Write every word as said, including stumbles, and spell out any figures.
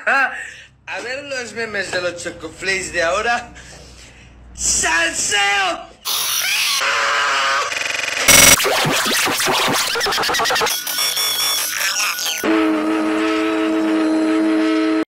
A ver los memes de los chocoflakes de ahora. ¡Salseo!